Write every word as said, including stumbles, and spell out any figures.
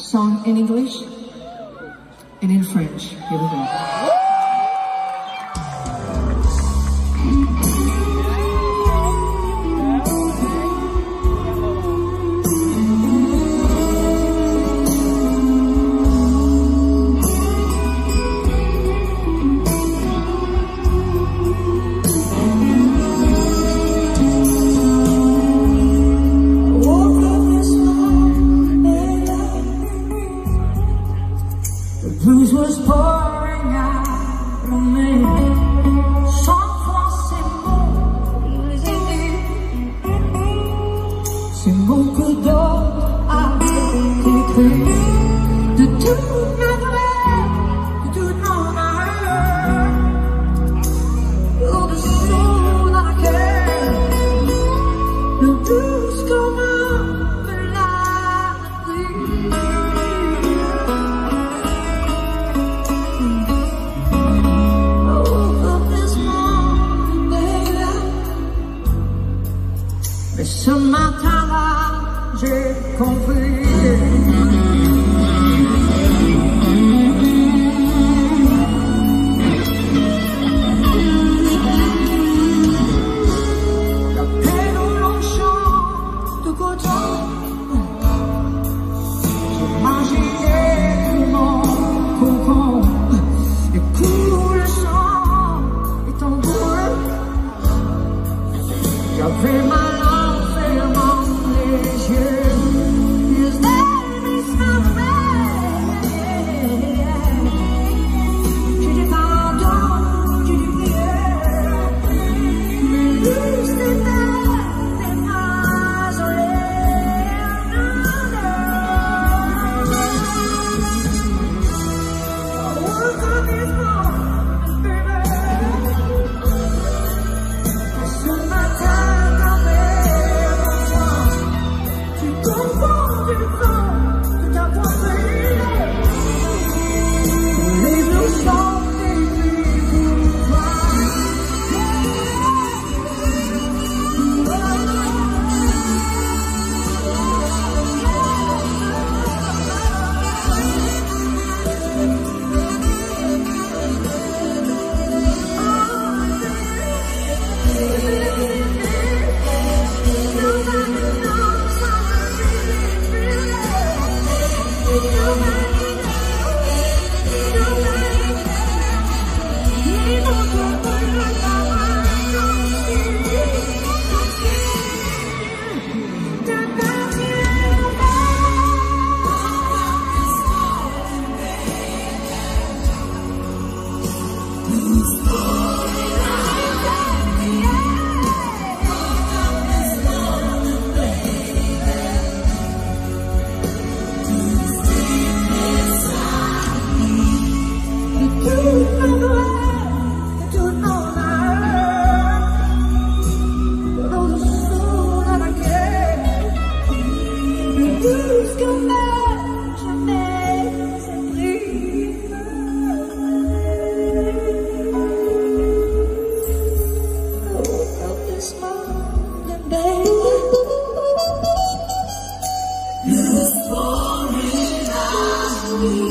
song in English and in French. Here we go. The blues was pouring out of me. Sans foi, ces mots, les aider. Ces mots que d'autres avaient écrits. De toute ma vraie, de toute mon âme. Au-dessous d'un cœur, de douce comme un melodie. Et ce matin-là, j'ai compris. La peine où l'on chante de coton. J'imaginais mon cocon. Et coule le sang étant doué. J'avais mal. You was pouring out.